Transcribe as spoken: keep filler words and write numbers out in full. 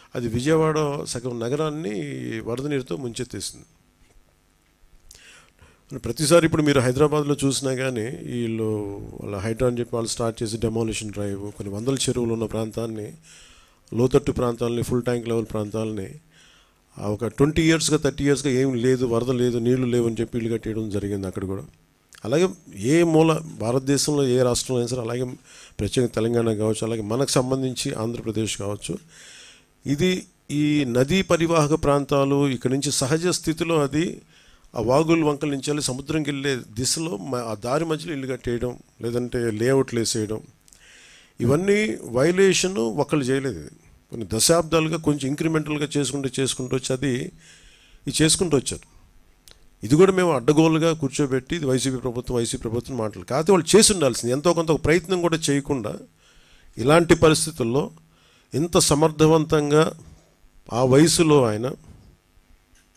అది విజయవాడ సగం నగరాన్ని వరద నీరుతో ముంచెత్తేసింది. ప్రతిసారి ఇప్పుడు మీరు హైదరాబాద్లో చూసినా కానీ వీళ్ళు వాళ్ళ హైడ్రా అని చెప్పి వాళ్ళు స్టార్ట్ చేసి డెమాలిషన్ డ్రైవ్ కొన్ని వందల చెరువులు ఉన్న ప్రాంతాన్ని, లోతట్టు ప్రాంతాలని, ఫుల్ ట్యాంక్ లెవెల్ ప్రాంతాలని ఒక ట్వంటీ ఇయర్స్గా థర్టీ ఇయర్స్గా ఏం లేదు, వరద లేదు, నీళ్లు లేవు అని చెప్పి ఇల్లు కట్టేయడం జరిగింది అక్కడ కూడా. అలాగే ఏ మూల భారతదేశంలో ఏ రాష్ట్రంలో అయినా సరే, అలాగే ప్రత్యేకంగా తెలంగాణ కావచ్చు, అలాగే మనకు సంబంధించి ఆంధ్రప్రదేశ్ కావచ్చు, ఇది ఈ నదీ పరివాహక ప్రాంతాలు ఇక్కడి నుంచి సహజ స్థితిలో అది ఆ వాగులు వంకల నుంచి వెళ్ళి సముద్రంకి వెళ్ళే దిశలో ఆ దారి మధ్యలో ఇల్లు కట్టేయడం, లేదంటే లేఅవుట్లు వేసేయడం, ఇవన్నీ వైలేషను ఒకళ్ళు చేయలేదు. ఇది కొన్ని దశాబ్దాలుగా కొంచెం ఇంక్రిమెంటల్గా చేసుకుంటూ చేసుకుంటూ వచ్చి అది ఇది చేసుకుంటూ వచ్చారు. ఇది కూడా మేము అడ్డగోలుగా కూర్చోబెట్టి ఇది వైసీపీ ప్రభుత్వం వైసీపీ ప్రభుత్వం మాటలు కాకపోతే వాళ్ళు చేసి ఉండాల్సింది. ఎంతో కొంత ఒక ప్రయత్నం కూడా చేయకుండా ఇలాంటి పరిస్థితుల్లో ఇంత సమర్థవంతంగా ఆ వయసులో ఆయన